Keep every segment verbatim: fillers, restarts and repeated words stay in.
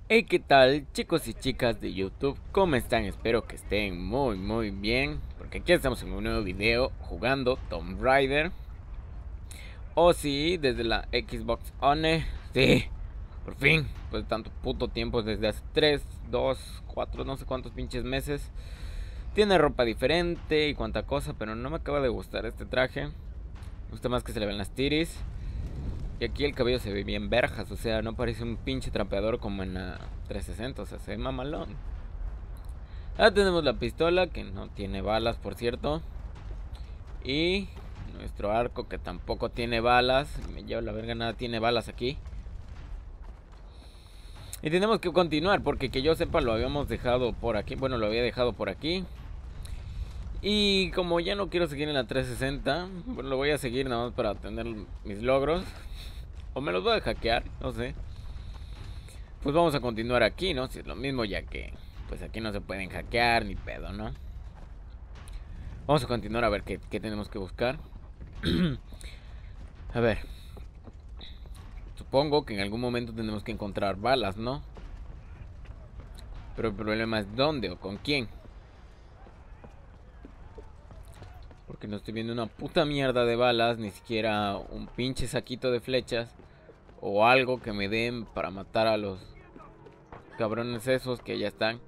Hey, ¿qué tal, chicos y chicas de YouTube? ¿Cómo están? Espero que estén muy muy bien, porque aquí estamos en un nuevo video jugando Tomb Raider. O sí, desde la Xbox One. Sí, por fin, pues de tanto puto tiempo, desde hace tres, dos, cuatro, no sé cuántos pinches meses. Tiene ropa diferente y cuanta cosa, pero no me acaba de gustar este traje. Me gusta más que se le ven las tiris. Y aquí el cabello se ve bien verjas, o sea, no parece un pinche trapeador como en la trescientos sesenta, o sea, se ve mamalón. Ahora tenemos la pistola, que no tiene balas, por cierto. Y nuestro arco, que tampoco tiene balas. Me llevo la verga, nada tiene balas aquí. Y tenemos que continuar, porque que yo sepa lo habíamos dejado por aquí. Bueno, lo había dejado por aquí. Y como ya no quiero seguir en la trescientos sesenta, bueno, lo voy a seguir nada más para tener mis logros. O me los voy a hackear, no sé. Pues vamos a continuar aquí, ¿no? Si es lo mismo, ya que pues aquí no se pueden hackear ni pedo, ¿no? Vamos a continuar a ver qué, qué tenemos que buscar. A ver. Supongo que en algún momento tenemos que encontrar balas, ¿no? Pero el problema es dónde o con quién. Porque no estoy viendo una puta mierda de balas, ni siquiera un pinche saquito de flechas. O algo que me den para matar a los cabrones esos que ya están.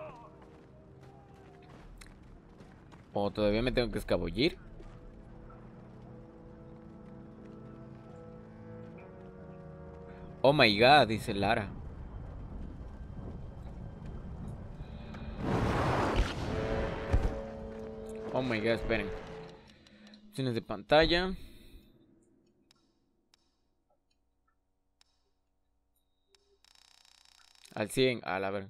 O todavía me tengo que escabullir. Oh my god, dice Lara. Oh my god, esperen. Opciones de pantalla. Al cien, a la ver.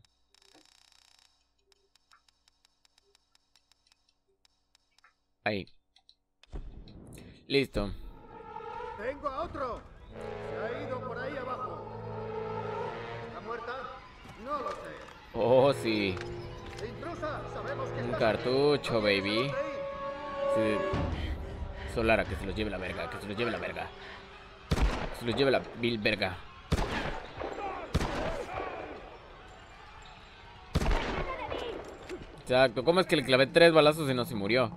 Ahí. Listo. Tengo a otro. Se ha ido por ahí abajo. ¿Está muerta? No lo sé. Oh, sí. Intrusa, sabemos que Un estás cartucho, aquí. No tienes a baby. dónde ir. Sí. Solara, que se los lleve la verga. Que se los lleve la verga. Que se los lleve la vil verga. Exacto. ¿Cómo es que le clavé tres balazos y no se murió?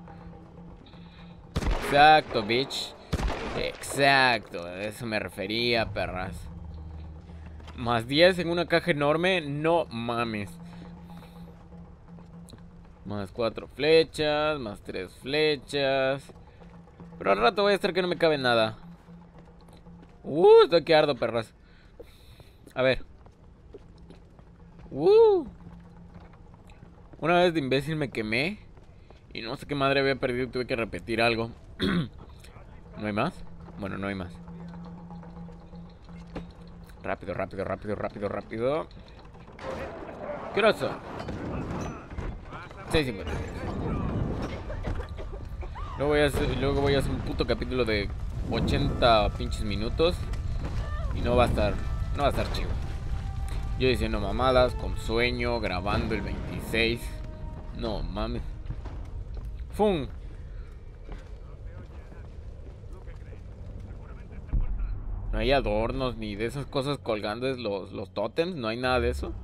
Exacto, bitch. Exacto. A eso me refería, perras. Más diez en una caja enorme. No mames. Más cuatro flechas. Más tres flechas. Pero al rato voy a estar que no me cabe nada. Uh, estoy que ardo, perras. A ver. Uh. Una vez de imbécil me quemé. Y no sé qué madre había perdido. Tuve que repetir algo. ¿No hay más? Bueno, no hay más. Rápido, rápido, rápido, rápido, rápido. ¿Qué hora son? seis cincuenta. Luego voy a hacer, luego voy a hacer un puto capítulo de ochenta pinches minutos. Y no va a estar. No va a estar chido. Yo diciendo mamadas, con sueño, grabando el veintiséis. No mames. ¡Fum! No hay adornos ni de esas cosas colgando los, los tótems. No hay nada de eso.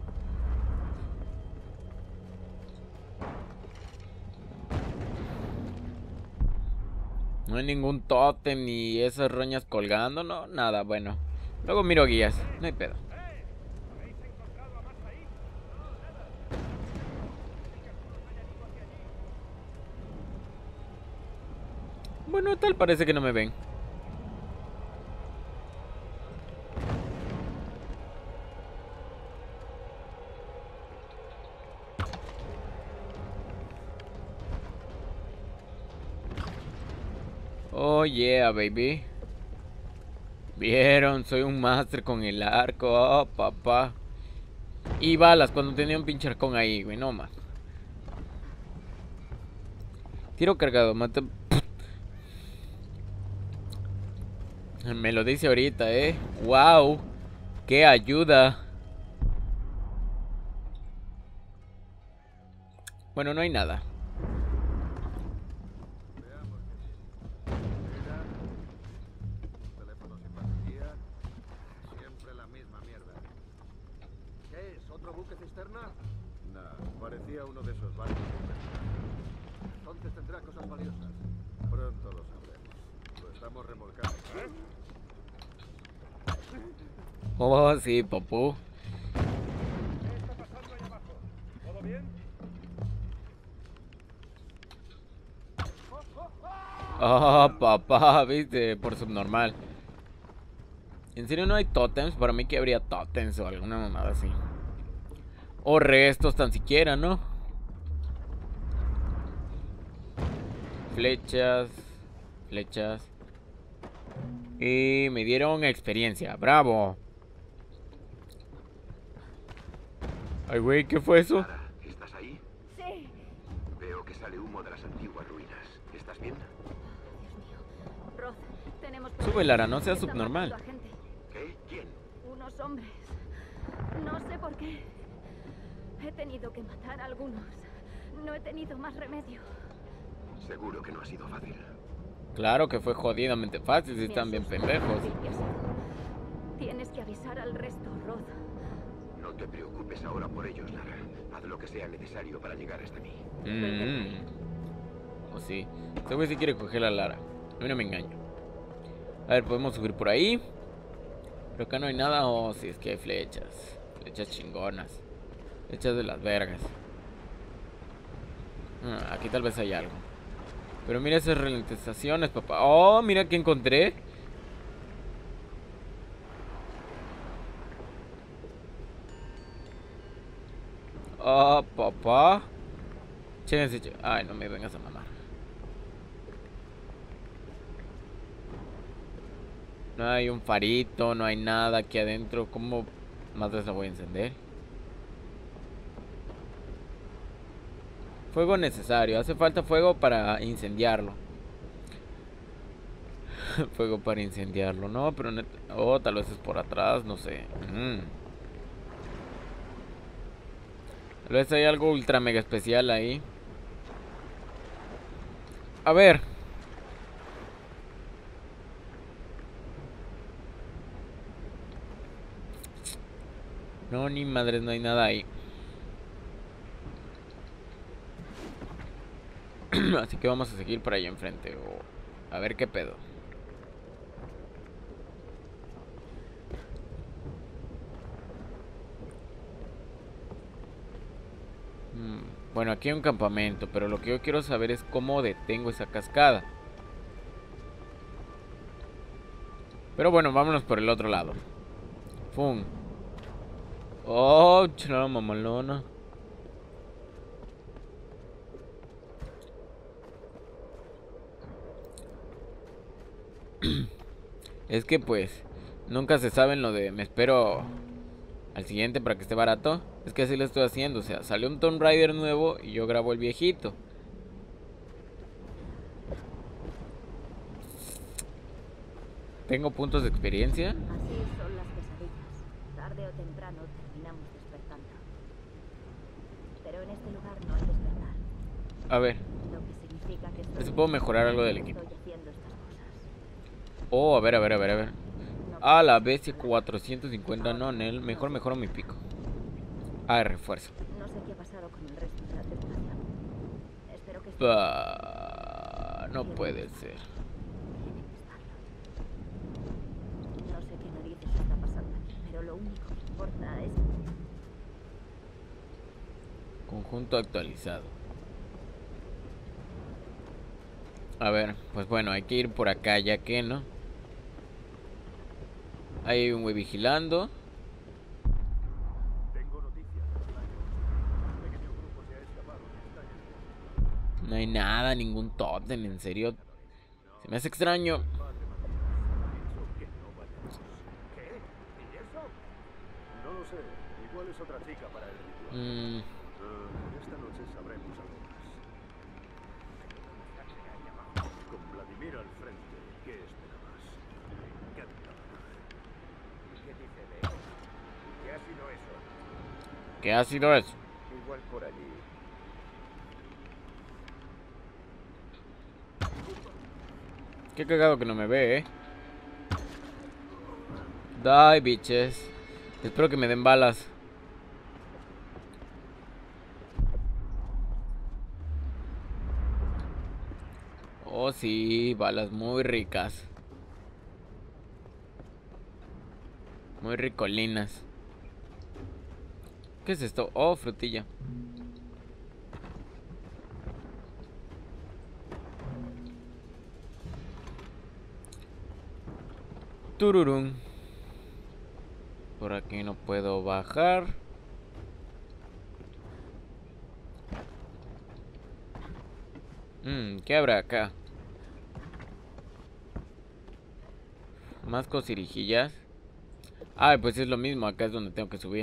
No hay ningún tótem ni esas roñas colgando. No, nada, bueno. Luego miro guías. No hay pedo. Bueno, tal parece que no me ven. Oh yeah, baby. Vieron, soy un máster con el arco. Oh, papá. Y balas cuando tenía un pinche arcón ahí, güey, no más. Tiro cargado, mata. Me lo dice ahorita, eh. Wow. Qué ayuda. Bueno, no hay nada. Veamos qué tiene. Mira. Un teléfono sin batería. Siempre la misma mierda. ¿Qué es? ¿Otro buque cisterna? No, parecía uno de esos barcos. Entonces tendrá cosas valiosas. Pronto lo sabremos. Lo estamos remolcando. Oh, sí, popó. ¿Qué está pasando ahí abajo? ¿Todo bien? Ah, papá, viste, por subnormal. ¿En serio no hay tótems? Para mí que habría tótems o alguna mamada así. O restos tan siquiera, ¿no? Flechas. Flechas. Y me dieron experiencia. ¡Bravo! Ay, güey, ¿qué fue eso? Lara, ¿estás ahí? Sí. Veo que sale humo de las antiguas ruinas. ¿Estás bien? Dios mío. Roth, tenemos... Sube, Lara, no seas Están subnormal. matando a gente. ¿Qué? ¿Quién? Unos hombres. No sé por qué. He tenido que matar a algunos. No he tenido más remedio. Seguro que no ha sido fácil. Claro que fue jodidamente fácil si Me están bien asusta pendejos. lo fácil que ha sido. Tienes que avisar al resto, Roth. No te preocupes ahora por ellos, Lara. Haz lo que sea necesario para llegar hasta mí. Mm. O sí. Este güey sí quiere coger a Lara. A mí no me engaño. A ver, podemos subir por ahí. Pero acá no hay nada. Oh, sí, es que hay flechas. Flechas chingonas. Flechas de las vergas. Ah, aquí tal vez hay algo. Pero mira esas ralentizaciones, papá. Oh, mira que encontré. Ah, papá. Chéguense, ché- Ay, no me vengas a mamar. No hay un farito, no hay nada aquí adentro. ¿Cómo más la voy a encender? Fuego necesario. Hace falta fuego para incendiarlo. Fuego para incendiarlo. No, pero net... Oh, tal vez es por atrás, no sé. Mm. Tal vez hay algo ultra mega especial ahí. A ver. No, ni madres, no hay nada ahí. Así que vamos a seguir por ahí enfrente. O... A ver qué pedo. Mm, Bueno, aquí hay un campamento, pero lo que yo quiero saber es cómo detengo esa cascada. Pero bueno, vámonos por el otro lado. Fum. Oh, chala mamalona. Es que pues nunca se sabe en lo de me espero al siguiente para que esté barato. Es que así lo estoy haciendo. O sea, salió un Tomb Raider nuevo y yo grabo el viejito. Tengo puntos de experiencia. Así son las pesadillas. Tarde o temprano terminamos despertando. Pero en este lugar no hay despertar. A ver, Lo que significa que a ver estoy, si puedo mejorar algo del equipo. estoy haciendo estas cosas. Oh, a ver, a ver, a ver, a ver. No Ah, la bestia cuatrocientos cincuenta. No, Nel. Mejor mejoro mi pico. Ah, refuerzo. No sé qué ha pasado con el resto de la tripulación. Espero que esté Bah, no puede ser. Tienen que estarlo. No sé qué narices está pasando aquí, pero lo único que importa es... Conjunto actualizado. A ver, pues bueno, hay que ir por acá ya que, ¿no? Hay un güey vigilando. Tengo noticias. Un pequeño grupo se ha escapado y está en el... No hay nada, ningún tótem, en serio. Se me hace extraño. Padre Matías ha dicho que no vayamos. ¿Qué? ¿Y eso? No lo sé. Igual es otra chica para el ritual. Mm, Ah, esta noche sabremos algo más. Con Vladimir al frente, ¿qué esperabas? Me encanta. ¿Qué dice de eso? ¿Qué ha sido eso? ¿Qué ha sido eso? Igual por allí. Qué cagado que no me ve, eh. Die, bitches. Espero que me den balas. Oh, sí, balas muy ricas. Muy ricolinas. ¿Qué es esto? Oh, frutilla. Tururún. Por aquí no puedo bajar. Mmm, ¿qué habrá acá? Más cosirijillas. Ah, pues es lo mismo. Acá es donde tengo que subir.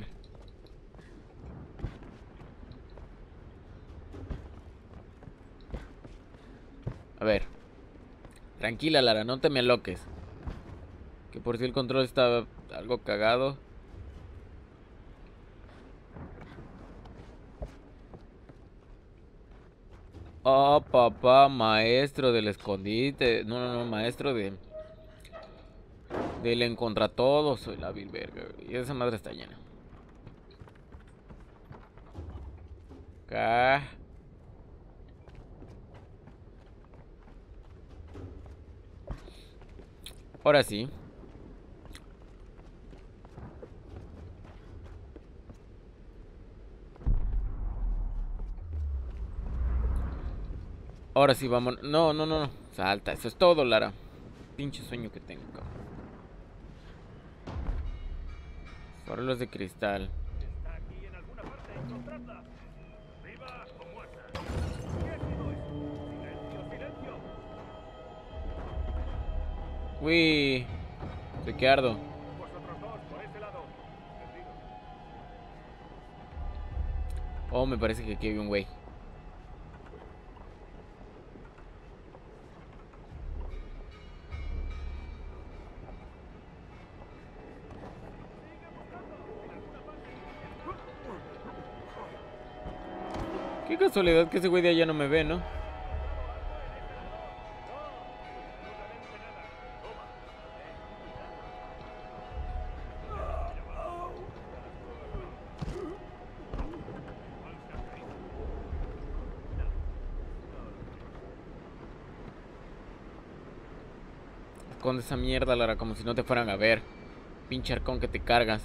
A ver. Tranquila, Lara, no te me aloques. Que por si el control está algo cagado. Oh, papá, maestro del escondite. No, no, no, maestro de... Del en contra todo. Soy la vil verga. Y esa madre está llena. Acá. Ahora sí. Ahora sí, vamos. No, no, no, no. Salta, eso es todo, Lara. Pinche sueño que tengo, cabrón. Farolos de cristal. Está aquí en alguna parte. Encontradla. ¡Viva o muerta! ¿Qué ha sido eso? ¡Silencio, silencio! Uy. ¿De qué ardo? Vosotros dos, por ese lado. Perdido. Oh, me parece que aquí hay un güey. Qué casualidad que ese güey de allá no me ve, ¿no? Esconde esa mierda, Lara, como si no te fueran a ver. Pinche arcón que te cargas.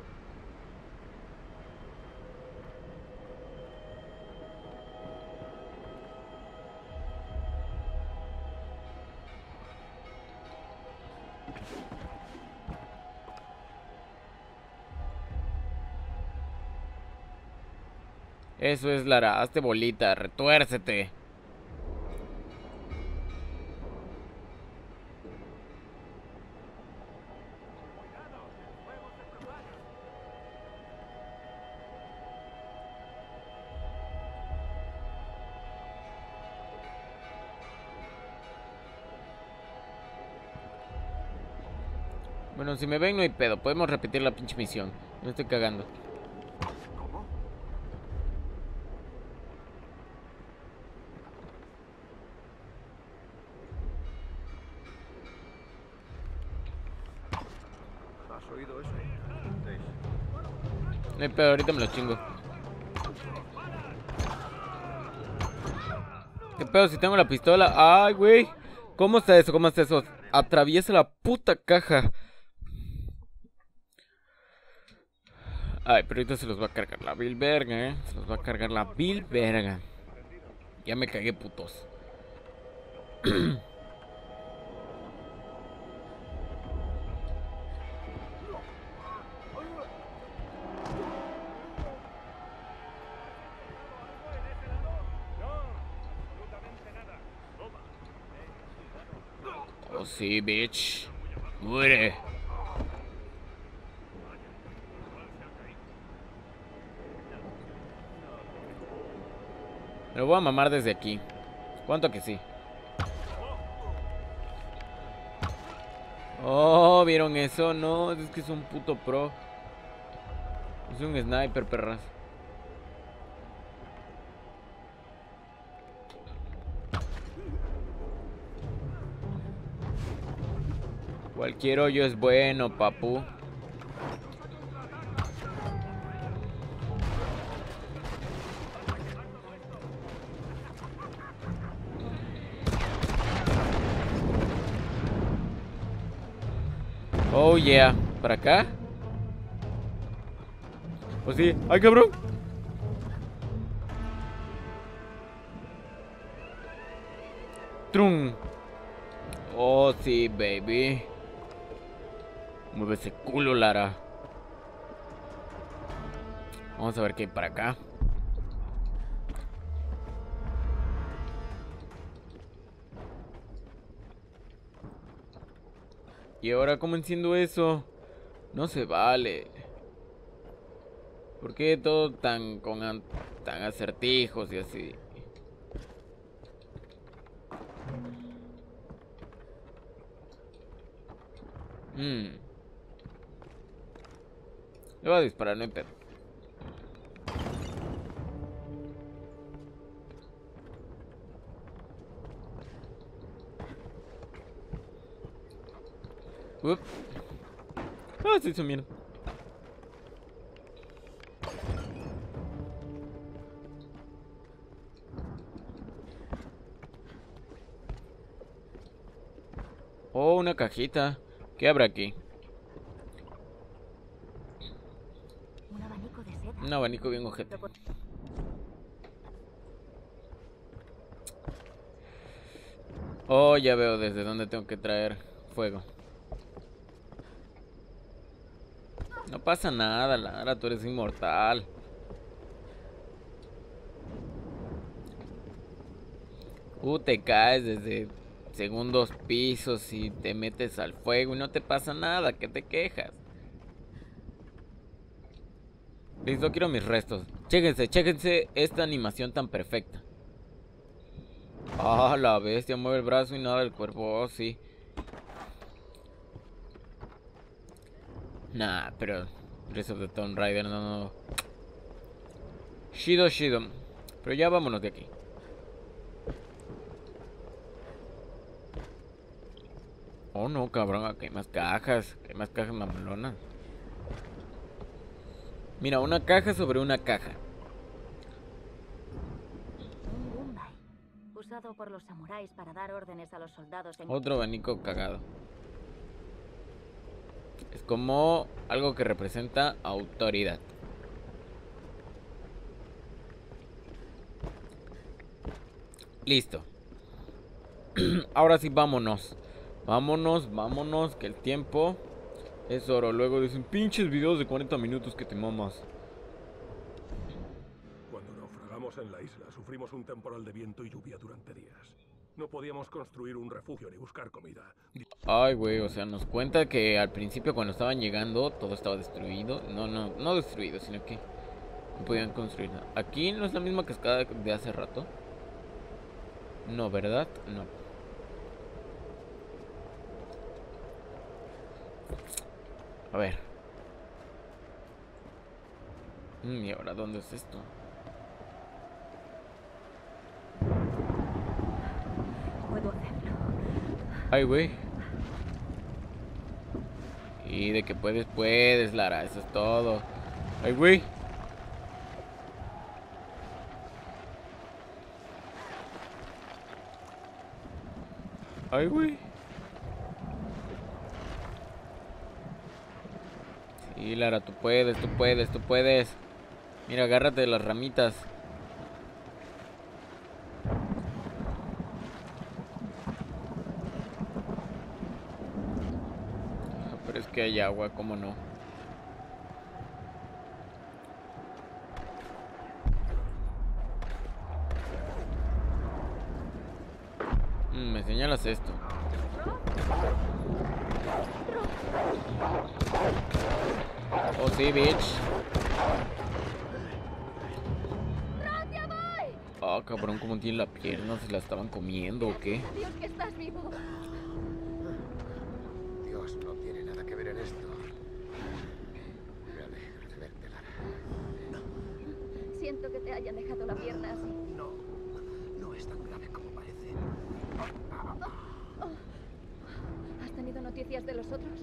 Eso es, Lara, hazte bolita, retuércete. Bueno, si me ven no hay pedo, podemos repetir la pinche misión. No estoy cagando. ¿Cómo? ¿Has oído eso? Daisy. No hay pedo, ahorita me lo chingo. ¿Qué pedo si tengo la pistola? Ay, güey. ¿Cómo está eso? ¿Cómo está eso? Atraviesa la puta caja. Ay, pero ahorita se los va a cargar la vil verga, eh. Se los va a cargar la vil verga. Ya me cagué, putos. Oh, sí, bitch. Muere. Me lo voy a mamar desde aquí. ¿Cuánto que sí? Oh, ¿vieron eso? No, es que es un puto pro. Es un sniper, perras. Cualquier hoyo es bueno, papu. Oh yeah. ¿Para acá? ¿O sí? ¡Ay, cabrón! ¡Trum! Oh, sí, baby. Mueve ese culo, Lara. Vamos a ver qué hay para acá. ¿Y ahora cómo enciendo eso? No se vale. ¿Por qué todo tan con an tan acertijos y así? Hmm. Le voy a disparar, no hay pedo. Up. Ah, se hizo mierda. Oh, una cajita. ¿Qué habrá aquí? Un abanico de seda. Un abanico bien ojete. Oh, ya veo desde dónde tengo que traer fuego. No pasa nada, Lara, tú eres inmortal. Uh, te caes desde segundos pisos y te metes al fuego y no te pasa nada, ¿qué te quejas? Listo, quiero mis restos. Chéquense, chéquense esta animación tan perfecta. Ah, la bestia mueve el brazo y nada del cuerpo, oh, sí. Nah, pero Rise of the Tomb Raider no, no. Shido, Shido. Pero ya vámonos de aquí. Oh no, cabrón, aquí hay más cajas. Aquí hay más cajas mamalonas. Mira, una caja sobre una caja. Un Gumbai, usado por los samuráis para dar órdenes a los soldados en... Otro abanico cagado. Es como algo que representa autoridad. Listo. Ahora sí, vámonos. Vámonos, vámonos, que el tiempo es oro. Luego dicen, pinches videos de cuarenta minutos que te mamas. Cuando naufragamos en la isla, sufrimos un temporal de viento y lluvia durante días. No podíamos construir un refugio ni buscar comida. Ay, güey, o sea, nos cuenta que al principio cuando estaban llegando todo estaba destruido. No, no, no destruido, sino que no podían construir nada. Aquí no es la misma cascada de hace rato. No, ¿verdad? No. A ver. Mm, ¿Y ahora dónde es esto? Puedo hacerlo. Ay, güey. Y de que puedes, puedes, Lara. Eso es todo. Ay, güey. Ay, güey. Sí, Lara, tú puedes, tú puedes, tú puedes. Mira, agárrate de las ramitas. Pero es que hay agua, ¿cómo no? Mm, me señalas esto. Oh, sí, bitch. Ah, cabrón, ¿cómo tiene la pierna? ¿Se la estaban comiendo o qué? Dios, que estás vivo. Dios no tiene nada que ver en esto. Me alegro de verte, Lara. Siento que te hayan dejado la pierna así. No, no es tan grave como parece. ¿Has tenido noticias de los otros?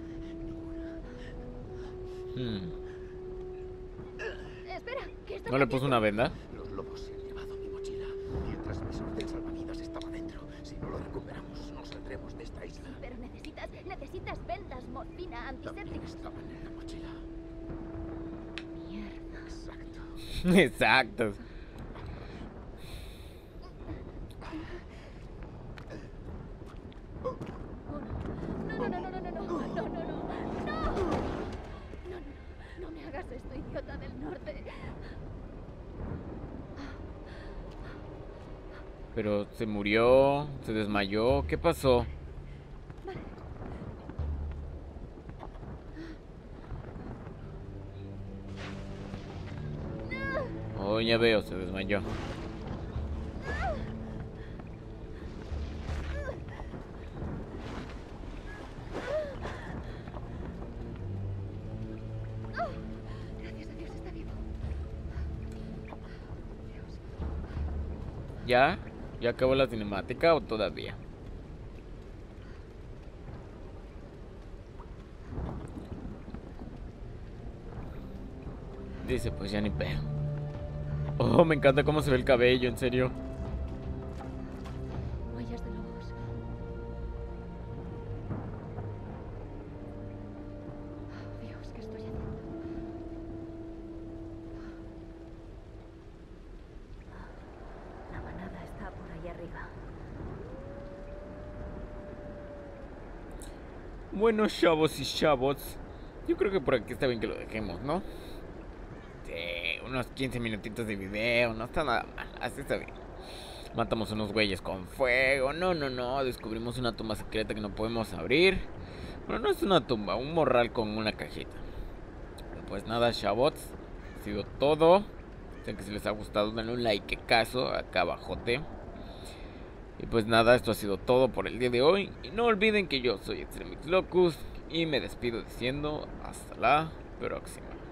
Hmm. Espera, ¿qué estás ¿No le puso una venda? Los lobos se han llevado mi mochila, mientras mi sordel salvavidas estaba dentro. Si no lo recuperamos, no saldremos de esta isla. Pero necesitas, necesitas Necesitas vendas, morfina, También antisépticos. estaban en la mochila. Mierda. Exacto. Exacto. No, no, no, no, no, no, no, no, no, no, no, no, no, no, no me hagas esto, idiota del norte. Pero se murió, se desmayó, ¿qué pasó? Oh, ya veo, se desmayó. Gracias a Dios está vivo. Dios. ¿Ya? ¿Ya acabó la cinemática o todavía? Dice, pues ya ni pedo. Oh, me encanta cómo se ve el cabello, en serio. Huellas de lobos. Oh, Dios, ¿qué estoy haciendo? La manada está por ahí arriba. Bueno, chavos y chavos, yo creo que por aquí está bien que lo dejemos, ¿no? Sí, unos quince minutitos de video, no está nada mal, así está bien. Matamos unos güeyes con fuego, no, no, no, descubrimos una tumba secreta que no podemos abrir. Pero no es una tumba, un morral con una cajita. Pues nada, chavos, ha sido todo. Sé que si les ha gustado, denle un like, caso, acá abajote. Y pues nada, esto ha sido todo por el día de hoy. Y no olviden que yo soy Extremix Locus y me despido diciendo hasta la próxima.